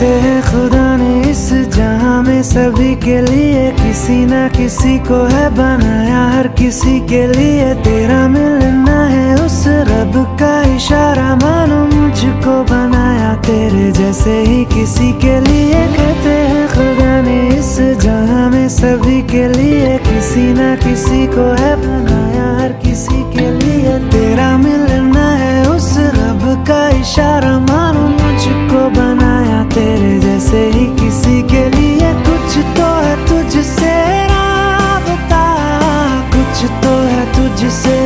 कहते हैं खुदा ने इस जहां में सभी के लिए किसी ना किसी को है बनाया, हर किसी के लिए तेरा मिलना है उस रब का इशारा। मानो मुझको बनाया तेरे जैसे ही किसी के लिए। कहते हैं खुदा ने इस जहां में सभी के लिए किसी ना किसी को है बनाया, हर किसी के लिए तेरा मिलना है उस रब का इशारा। मानो मुझको बनाया तेरे जैसे ही किसी के लिए। कुछ तो है तुझसे राबता, कुछ तो है तुझसे